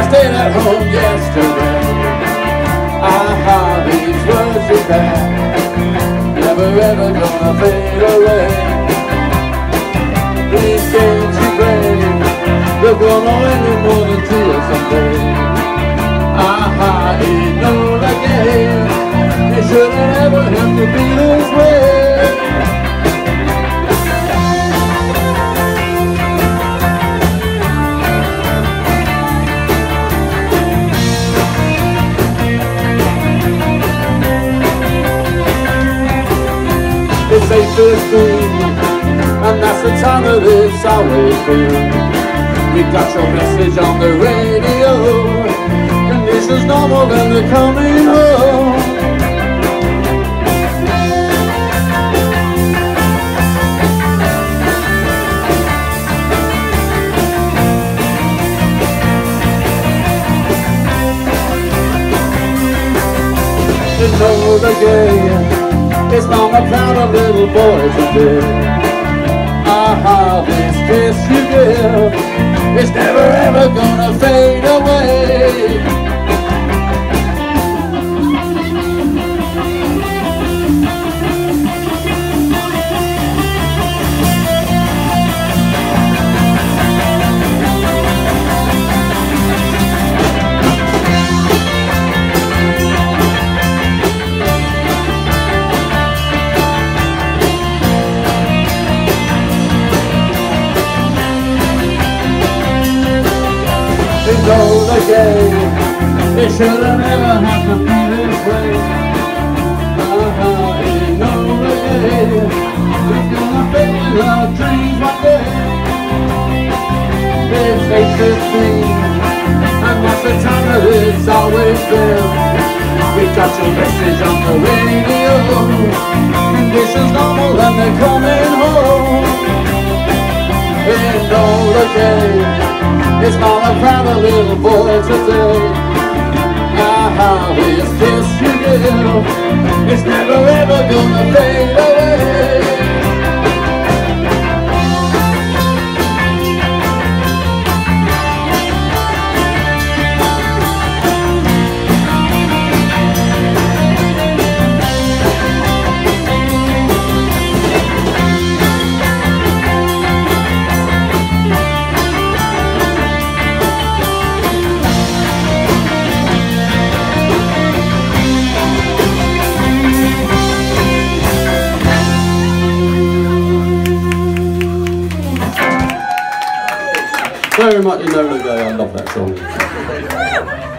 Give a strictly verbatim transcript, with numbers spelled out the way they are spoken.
stayed at home yesterday. Aha, these words you had, never ever gonna fade away. These games you play, they're gonna end in more than tears someday. Aha, ain't no again, it shouldn't ever have to be this way. It's eight fifteen, and that's the time that it's always been. We got your message on the radio, conditions normal and they're coming home. You know the game, it's mama proud a little boy today. Aha, this kiss you give, it's never ever gonna fade away. They know the game, it shouldn't ever have to be this way. Uh-huh, they know the game, it's gonna fade our dreams one day. It's eight fifteen, and that's the time that it's always been. We got your message on the radio, conditions normal and they're coming home. They know the game, it's mama proud a little boy today. Aha, this kiss you give, it's never ever gonna fade away. Very much Enola Gay, I love that song.